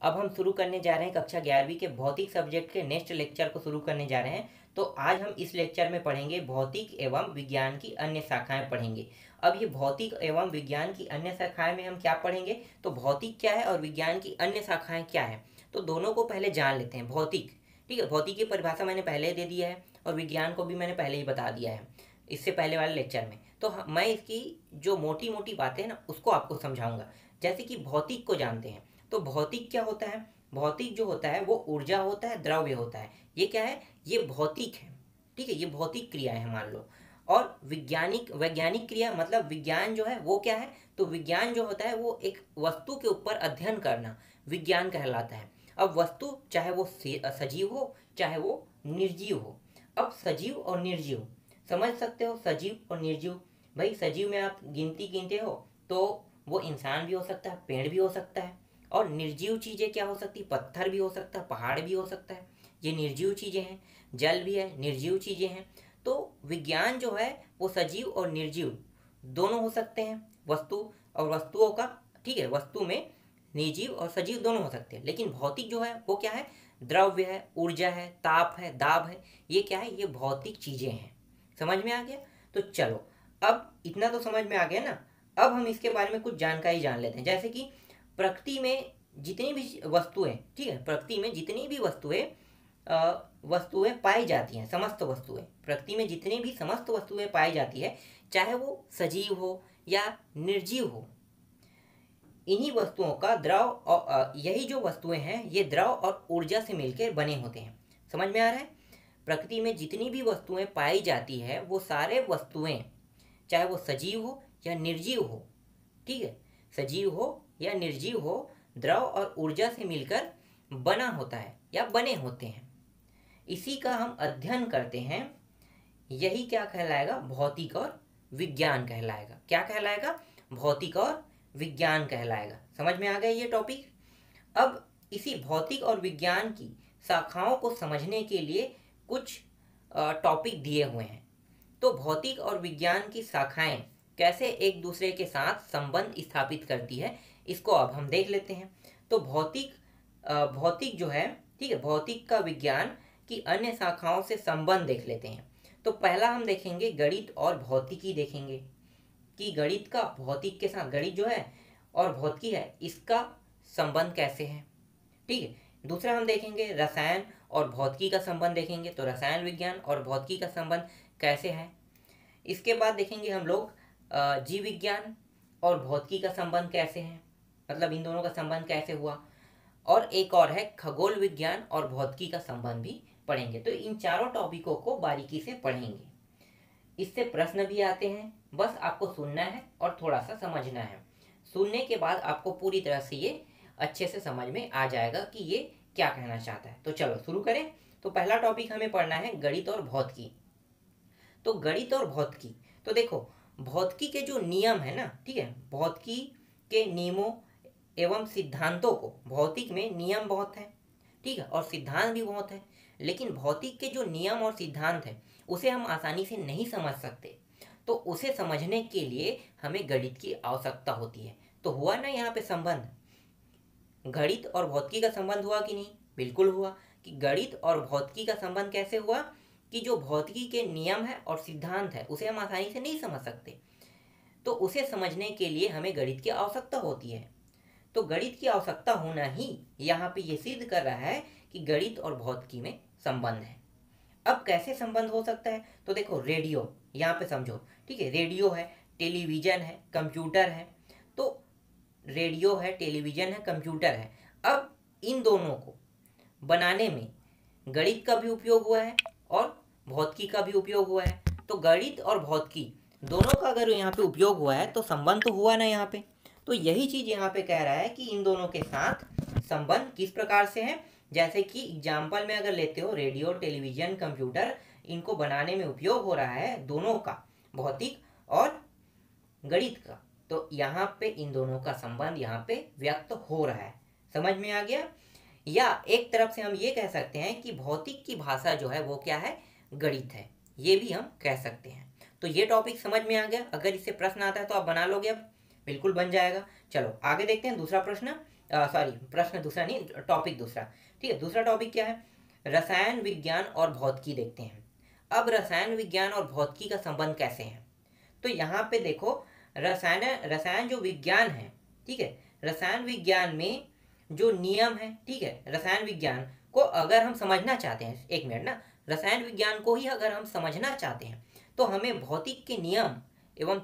अब हम शुरू करने जा रहे हैं कक्षा 11वीं के भौतिक सब्जेक्ट के नेक्स्ट लेक्चर को शुरू करने जा रहे हैं। तो आज हम इस लेक्चर में पढ़ेंगे भौतिक एवं विज्ञान की अन्य शाखाएं पढ़ेंगे। अब ये भौतिक एवं विज्ञान की अन्य शाखाएं में हम क्या पढ़ेंगे, तो भौतिक क्या है और विज्ञान की अन्य शाखाएं क्या है, तो दोनों को पहले जान लेते हैं। भौतिक, ठीक है, भौतिक की परिभाषा मैंने पहले दे दिया है और विज्ञान को भी मैंने पहले ही बता दिया है इससे पहले वाले लेक्चर में। तो मैं इसकी जो मोटी मोटी बातें हैं ना उसको आपको समझाऊंगा। जैसे कि भौतिक को जानते हैं, तो भौतिक क्या होता है। भौतिक जो होता है वो ऊर्जा होता है, द्रव्य होता है। ये क्या है, ये भौतिक है, ठीक है, ये भौतिक क्रिया है मान लो। और वैज्ञानिक क्रिया मतलब विज्ञान जो है वो क्या है, तो विज्ञान जो होता है वो एक वस्तु के ऊपर अध्ययन करना विज्ञान कहलाता है। अब वस्तु चाहे वो सजीव हो चाहे वो निर्जीव हो। अब सजीव और निर्जीव समझ सकते हो, सजीव और निर्जीव। भाई सजीव में आप गिनती गिनते हो तो वो इंसान भी हो सकता है, पेड़ भी हो सकता है। और निर्जीव चीज़ें क्या हो सकती, पत्थर भी हो सकता है, पहाड़ भी हो सकता है। ये निर्जीव चीज़ें हैं। जल भी है, निर्जीव चीज़ें हैं। तो विज्ञान जो है वो सजीव और निर्जीव दोनों हो सकते हैं। वस्तु और वस्तुओं का, ठीक है, वस्तु में निर्जीव और सजीव दोनों हो सकते हैं। लेकिन भौतिक जो है वो क्या है, द्रव्य है, ऊर्जा है, ताप है, दाब है। ये क्या है, ये भौतिक चीज़ें हैं। समझ में आ गया। तो चलो अब इतना तो समझ में आ गया ना। अब हम इसके बारे में कुछ जानकारी जान लेते हैं। जैसे कि प्रकृति में जितनी भी वस्तुएं, ठीक है, प्रकृति में जितनी भी वस्तुएं पाई जाती हैं, समस्त वस्तुएं, प्रकृति में जितनी भी समस्त वस्तुएं पाई जाती है, चाहे वो सजीव हो या निर्जीव हो, इन्हीं वस्तुओं का द्रव और यही जो वस्तुएं हैं ये द्रव और ऊर्जा से मिलकर बने होते हैं। समझ में आ रहा है। प्रकृति में जितनी भी वस्तुएं पाई जाती है वो सारे वस्तुएं, चाहे वो सजीव हो या निर्जीव हो, ठीक है, सजीव हो या निर्जीव हो, द्रव और ऊर्जा से मिलकर बना होता है या बने होते हैं। इसी का हम अध्ययन करते हैं। यही क्या कहलाएगा, भौतिक और विज्ञान कहलाएगा। क्या कहलाएगा, भौतिक और विज्ञान कहलाएगा। समझ में आ गया ये टॉपिक। अब इसी भौतिक और विज्ञान की शाखाओं को समझने के लिए कुछ टॉपिक दिए हुए हैं। तो भौतिक और विज्ञान की शाखाएं कैसे एक दूसरे के साथ संबंध स्थापित करती है, इसको अब हम देख लेते हैं। तो भौतिक जो है, ठीक है, भौतिक का विज्ञान की अन्य शाखाओं से संबंध देख लेते हैं। तो पहला हम देखेंगे गणित और भौतिकी देखेंगे कि गणित का भौतिक के साथ, गणित जो है और भौतिकी है इसका संबंध कैसे है, ठीक है। दूसरा हम देखेंगे रसायन और भौतिकी का संबंध देखेंगे, तो रसायन विज्ञान और भौतिकी का संबंध कैसे है। इसके बाद देखेंगे हम लोग जीव विज्ञान और भौतिकी का संबंध कैसे है, मतलब इन दोनों का संबंध कैसे हुआ। और एक और है खगोल विज्ञान और भौतिकी का संबंध भी पढ़ेंगे। तो इन चारों टॉपिकों को बारीकी से पढ़ेंगे। इससे प्रश्न भी आते हैं, बस आपको सुनना है और थोड़ा सा समझना है। सुनने के बाद आपको पूरी तरह से ये अच्छे से समझ में आ जाएगा कि ये क्या कहना चाहता है। तो चलो शुरू करें। तो पहला टॉपिक हमें पढ़ना है गणित और भौतिकी। तो गणित और भौतिकी, तो देखो भौतिकी के जो नियम है ना, ठीक है, भौतिकी के नियमों एवं सिद्धांतों को, भौतिक में नियम बहुत है, ठीक है, और सिद्धांत भी बहुत है। लेकिन भौतिक के जो नियम और सिद्धांत है उसे हम आसानी से नहीं समझ सकते। तो उसे समझने के लिए हमें गणित की आवश्यकता होती है। तो हुआ ना यहाँ पे संबंध, गणित और भौतिकी का संबंध हुआ कि नहीं, बिल्कुल हुआ। कि गणित और भौतिकी का संबंध कैसे हुआ, कि जो भौतिकी के नियम है और सिद्धांत है उसे हम आसानी से नहीं समझ सकते, तो उसे समझने के लिए हमें गणित की आवश्यकता होती है। तो गणित की आवश्यकता होना ही यहाँ पे ये सिद्ध कर रहा है कि गणित और भौतिकी में संबंध है। अब कैसे संबंध हो सकता है, तो देखो रेडियो, यहाँ पे समझो, ठीक है, रेडियो है, टेलीविजन है, कंप्यूटर है। तो रेडियो है, टेलीविजन है, कंप्यूटर है। अब इन दोनों को बनाने में गणित का भी उपयोग हुआ है और भौतिकी का भी उपयोग हुआ है। तो गणित और भौतिकी दोनों का अगर यहाँ पे उपयोग हुआ है तो संबंध तो हुआ ना यहाँ पे। तो यही चीज यहाँ पे कह रहा है कि इन दोनों के साथ संबंध किस प्रकार से है। जैसे कि एग्जाम्पल में अगर लेते हो रेडियो, टेलीविजन, कंप्यूटर, इनको बनाने में उपयोग हो रहा है दोनों का, भौतिक और गणित का। तो यहाँ पे इन दोनों का संबंध यहाँ पे व्यक्त हो रहा है। समझ में आ गया। या एक तरफ से हम ये कह सकते हैं कि भौतिक की भाषा जो है वो क्या है, गणित है, ये भी हम कह सकते हैं। तो ये टॉपिक समझ में आ गया। अगर इससे प्रश्न आता है तो आप बना लोगे, अब बिल्कुल बन जाएगा। चलो आगे देखते हैं दूसरा प्रश्न सॉरी, प्रश्न दूसरा नहीं, टॉपिक दूसरा। ठीक है, दूसरा टॉपिक क्या है? रसायन विज्ञान और भौतिकी देखते हैं। अब रसायन विज्ञान और भौतिकी का संबंध कैसे है? तो यहाँ पे देखो, रसायन रसायन जो विज्ञान है, ठीक है, रसायन विज्ञान में जो नियम है, ठीक है, रसायन विज्ञान को अगर हम समझना चाहते हैं, एक मिनट ना, रसायन विज्ञान को ही अगर हम समझना चाहते हैं तो हमें भौतिक के नियम एवं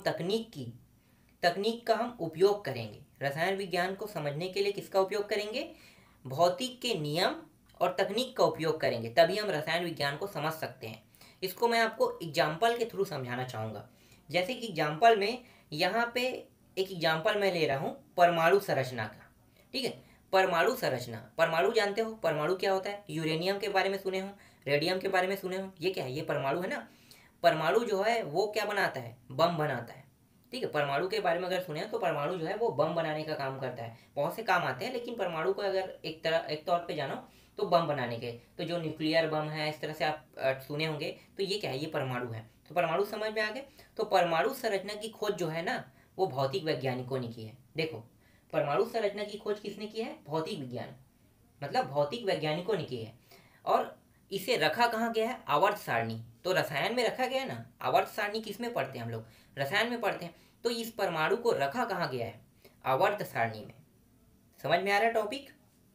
तकनीक का हम उपयोग करेंगे। रसायन विज्ञान को समझने के लिए किसका उपयोग करेंगे? भौतिक के नियम और तकनीक का उपयोग करेंगे, तभी हम रसायन विज्ञान को समझ सकते हैं। इसको मैं आपको एग्जाम्पल के थ्रू समझाना चाहूँगा। जैसे कि एग्जाम्पल में, यहाँ पे एक एग्जाम्पल मैं ले रहा हूँ परमाणु संरचना का। ठीक है, परमाणु संरचना, परमाणु जानते हो परमाणु क्या होता है? यूरेनियम के बारे में सुने हो, रेडियम के बारे में सुने हो, ये क्या है? ये परमाणु है ना। परमाणु जो है वो क्या बनाता है? बम बनाता है। ठीक है, परमाणु के बारे में अगर सुने तो परमाणु जो है वो बम बनाने का काम करता है। बहुत से काम आते हैं, लेकिन परमाणु को अगर एक तौर पे जानो तो बम बनाने के, तो जो न्यूक्लियर बम है इस तरह से आप सुने होंगे, तो ये क्या है? ये परमाणु है। तो परमाणु समझ में आ गए। तो परमाणु संरचना की खोज जो है ना, वो भौतिक वैज्ञानिकों ने की है। देखो, परमाणु संरचना की खोज किसने की है? भौतिक विज्ञान, मतलब भौतिक वैज्ञानिकों ने की है। और इसे रखा कहाँ गया है? आवर्त सारणी। तो रसायन में रखा गया है ना, आवर्त सारणी किस में पढ़ते हैं हम लोग? रसायन में पढ़ते हैं। तो इस परमाणु को रखा कहाँ गया है? आवर्त सारणी में। समझ में आ रहा है टॉपिक?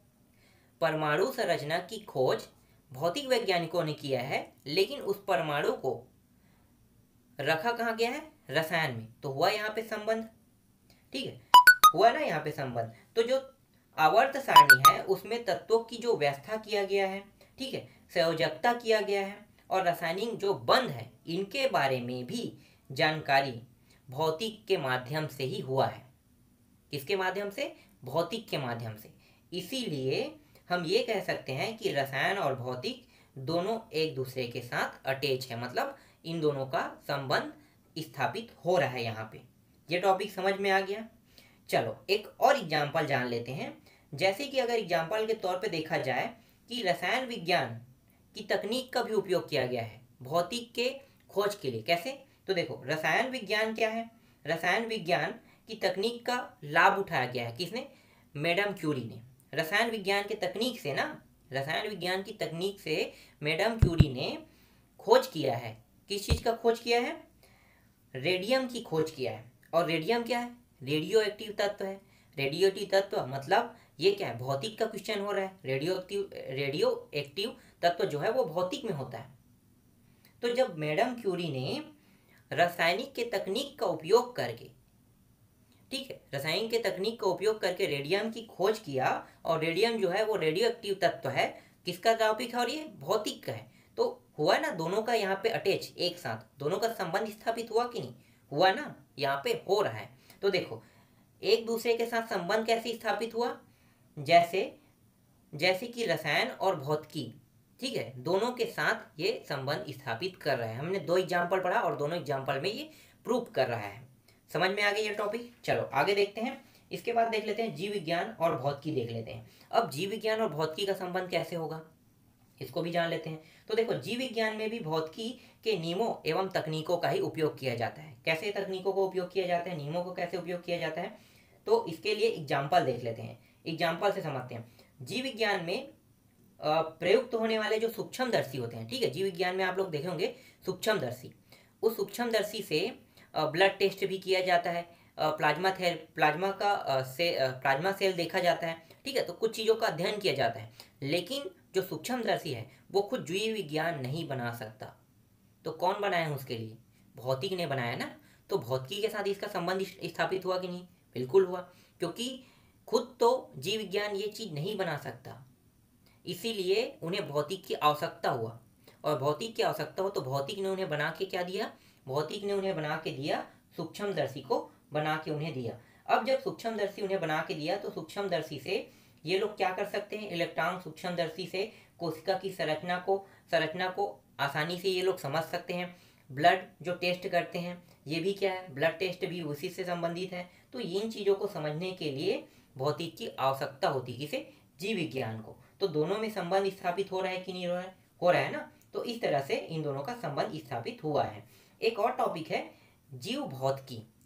परमाणु संरचना की खोज भौतिक वैज्ञानिकों ने किया है, लेकिन उस परमाणु को रखा कहाँ गया है? रसायन में। तो हुआ यहाँ पे संबंध। ठीक है, हुआ ना यहाँ पे संबंध। तो जो आवर्त सारणी है उसमें तत्वों की जो व्यवस्था किया गया है, ठीक है, संयोजकता किया गया है, और रासायनिक जो बंध है इनके बारे में भी जानकारी भौतिक के माध्यम से ही हुआ है। किसके माध्यम से? भौतिक के माध्यम से। इसीलिए हम ये कह सकते हैं कि रसायन और भौतिक दोनों एक दूसरे के साथ अटैच है, मतलब इन दोनों का संबंध स्थापित हो रहा है यहाँ पे। ये टॉपिक समझ में आ गया। चलो एक और एग्जाम्पल जान लेते हैं। जैसे कि अगर एग्जाम्पल के तौर पे देखा जाए कि रसायन विज्ञान की तकनीक का भी उपयोग किया गया है भौतिक के खोज के लिए। कैसे? तो देखो, रसायन विज्ञान क्या है? रसायन विज्ञान की तकनीक का लाभ उठाया गया है। किसने? मैडम क्यूरी ने। रसायन विज्ञान के तकनीक से ना, रसायन विज्ञान की तकनीक से मैडम क्यूरी ने खोज किया है। किस चीज़ का खोज किया है? रेडियम की खोज किया है। और रेडियम क्या है? रेडियो एक्टिव तत्व है। रेडियो एक्टिव तत्व मतलब ये क्या है? भौतिक का क्वेश्चन हो रहा है। रेडियो एक्टिव तत्व जो है वो भौतिक में होता है। तो जब मैडम क्यूरी ने रासायनिक के तकनीक का उपयोग करके, ठीक है, रासायनिक के तकनीक का उपयोग करके रेडियम की खोज किया, और रेडियम जो है वो रेडियो एक्टिव तत्व है। किसका टॉपिक है? और ये भौतिक का है। तो हुआ ना दोनों का यहाँ पे अटैच, एक साथ दोनों का संबंध स्थापित हुआ कि नहीं? हुआ ना, यहाँ पे हो रहा है। तो देखो, एक दूसरे के साथ संबंध कैसे स्थापित हुआ? जैसे जैसे कि रसायन और भौतिकी, ठीक है, दोनों के साथ ये संबंध स्थापित कर रहा है। हमने दो एग्जाम्पल पढ़ा और दोनों एग्जाम्पल में ये प्रूव कर रहा है। समझ में आ गया ये टॉपिक? चलो आगे देखते हैं। इसके बाद देख लेते हैं जीव विज्ञान और भौतिकी देख लेते हैं। अब जीव विज्ञान और भौतिकी का संबंध कैसे होगा, इसको भी जान लेते हैं। तो देखो, जीव विज्ञान में भी भौतिकी के नियमों एवं तकनीकों का ही उपयोग किया जाता है। कैसे तकनीकों को उपयोग किया जाता है, नियमों को कैसे उपयोग किया जाता है, तो इसके लिए एग्जाम्पल देख लेते हैं। एग्जाम्पल से समझते हैं। जीव विज्ञान में प्रयुक्त होने वाले जो सूक्ष्मदर्शी होते हैं, ठीक है, जीव विज्ञान में आप लोग देखे होंगे सूक्ष्मदर्शी। उस सूक्ष्मदर्शी से ब्लड टेस्ट भी किया जाता है, प्लाज्मा सेल देखा जाता है, ठीक है। तो कुछ चीज़ों का अध्ययन किया जाता है, लेकिन जो सूक्ष्मदर्शी है वो खुद जीव विज्ञान नहीं बना सकता। तो कौन बनाया है उसके लिए? भौतिक ने बनाया ना। तो भौतिकी के साथ इसका संबंध स्थापित हुआ कि नहीं? बिल्कुल हुआ, क्योंकि खुद तो जीव विज्ञान ये चीज़ नहीं बना सकता, इसीलिए उन्हें भौतिक की आवश्यकता हुआ। और भौतिक की आवश्यकता हो तो भौतिक ने उन्हें बना के क्या दिया? भौतिक ने उन्हें बना के दिया, सूक्ष्मदर्शी को बना के उन्हें दिया। अब जब सूक्ष्मदर्शी उन्हें बना के दिया तो सूक्ष्मदर्शी से ये लोग क्या कर सकते हैं? इलेक्ट्रॉन सूक्ष्मदर्शी से कोशिका की संरचना को आसानी से ये लोग समझ सकते हैं। ब्लड जो टेस्ट करते हैं ये भी क्या है? ब्लड टेस्ट भी उसी से संबंधित है। तो इन चीज़ों को समझने के लिए भौतिक की आवश्यकता होती है। किसे? जीव विज्ञान को। तो दोनों में संबंध स्थापित हो रहा है कि नहीं हो रहा है? हो रहा है ना। तो इस तरह से इन दोनों का संबंध स्थापित हुआ है। एक और टॉपिक है जीव भौतिकी।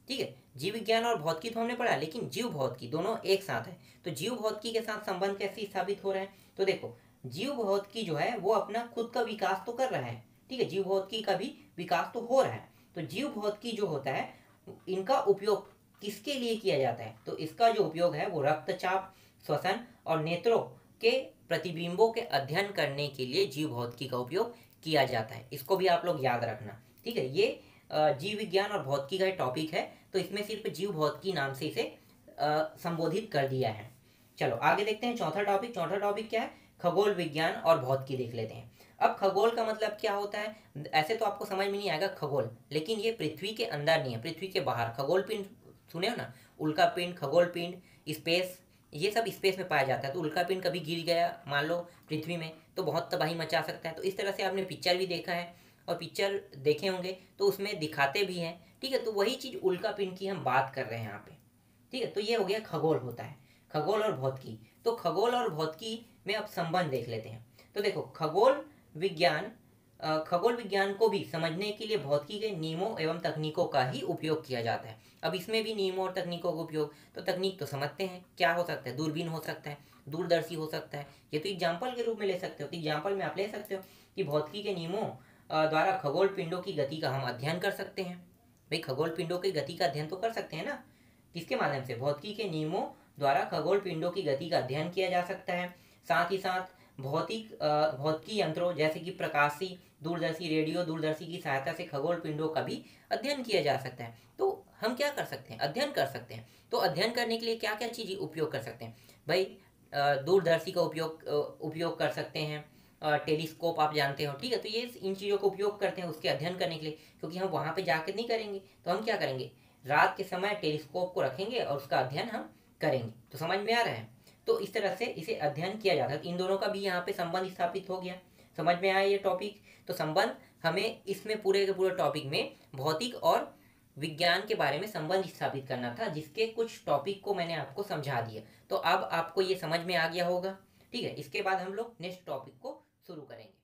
ठीक है, जीव विज्ञान और भौतिकी तो हमने पढ़ा, लेकिन जीव भौतिकी दोनों एक साथ है। तो जीव भौतिकी के साथ संबंध कैसे स्थापित हो रहा है? तो देखो, जीव भौतिकी जो है वो अपना खुद का विकास तो कर रहा है, ठीक है, जीव भौतिकी का भी विकास तो हो रहा है। तो जीव भौतिकी जो होता है, इनका उपयोग किसके लिए किया जाता है? तो इसका जो उपयोग है वो रक्तचाप, श्वसन और नेत्रों के प्रतिबिंबों के अध्ययन करने के लिए जीव भौतिकी का उपयोग किया जाता है। इसको भी आप लोग याद रखना, ठीक है। ये जीव विज्ञान और भौतिकी का टॉपिक है, तो इसमें सिर्फ जीव भौतिकी नाम से इसे संबोधित कर दिया है। चलो आगे देखते हैं चौथा टॉपिक। चौथा टॉपिक क्या है? खगोल विज्ञान और भौतिकी देख लेते हैं। अब खगोल का मतलब क्या होता है? ऐसे तो आपको समझ में नहीं आएगा खगोल, लेकिन ये पृथ्वी के अंदर नहीं है, पृथ्वी के बाहर। खगोल पिंड सुने हो ना, उल्का पिंड, खगोल पिंड, स्पेस, ये सब स्पेस में पाया जाता है। तो उल्का पिंड कभी गिर गया मान लो पृथ्वी में, तो बहुत तबाही मचा सकता है। तो इस तरह से आपने पिक्चर भी देखा है और पिक्चर देखे होंगे तो उसमें दिखाते भी हैं, ठीक है। तो वही चीज़ उल्का पिंड की हम बात कर रहे हैं यहाँ पे, ठीक है। तो ये हो गया खगोल होता है, खगोल और भौतिकी। तो खगोल और भौतिकी में अब संबंध देख लेते हैं। तो देखो, खगोल विज्ञान को भी समझने के लिए भौतिकी के नियमों एवं तकनीकों का ही उपयोग किया जाता है। अब इसमें भी नियमों और तकनीकों का उपयोग, तो तकनीक तो समझते हैं क्या हो सकता है? दूरबीन हो सकता है, दूरदर्शी हो सकता है। ये तो एग्जाम्पल के रूप में ले सकते हो। तो एग्जाम्पल में आप ले सकते हो कि भौतिकी के नियमों द्वारा खगोल पिंडों की गति का हम अध्ययन कर सकते हैं। भाई, खगोल पिंडों की गति का अध्ययन तो कर सकते हैं ना, किसके माध्यम से? भौतिकी के नियमों द्वारा खगोल पिंडों की गति का अध्ययन किया जा सकता है। साथ ही साथ भौतिकी यंत्रों जैसे कि प्रकाशी, दूरदर्शी, रेडियो दूरदर्शी की सहायता से खगोल पिंडों का भी अध्ययन किया जा सकता है। तो हम क्या कर सकते हैं? अध्ययन कर सकते हैं। तो अध्ययन करने के लिए क्या क्या चीज़ें उपयोग कर सकते हैं? भाई, दूरदर्शी का उपयोग कर सकते हैं, टेलीस्कोप आप जानते हो, ठीक है। तो ये इन चीज़ों का उपयोग करते हैं उसके अध्ययन करने के लिए, क्योंकि हम वहाँ पे जाकर नहीं करेंगे। तो हम क्या करेंगे? रात के समय टेलीस्कोप को रखेंगे और उसका अध्ययन हम करेंगे। तो समझ में आ रहा है? तो इस तरह से इसे अध्ययन किया जाता है। इन दोनों का भी यहाँ पे संबंध स्थापित हो गया। समझ में आया ये टॉपिक? तो संबंध हमें इसमें पूरे के पूरे टॉपिक में भौतिक और विज्ञान के बारे में संबंध स्थापित करना था, जिसके कुछ टॉपिक को मैंने आपको समझा दिया। तो अब आपको ये समझ में आ गया होगा, ठीक है। इसके बाद हम लोग नेक्स्ट टॉपिक को शुरू करेंगे।